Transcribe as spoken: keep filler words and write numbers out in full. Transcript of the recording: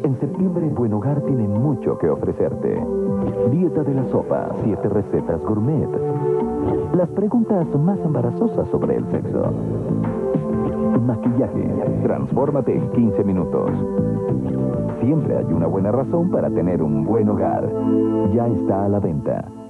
En septiembre, Buen Hogar tiene mucho que ofrecerte. Dieta de la sopa, siete recetas gourmet. Las preguntas más embarazosas sobre el sexo. Maquillaje, transfórmate en quince minutos. Siempre hay una buena razón para tener un buen hogar. Ya está a la venta.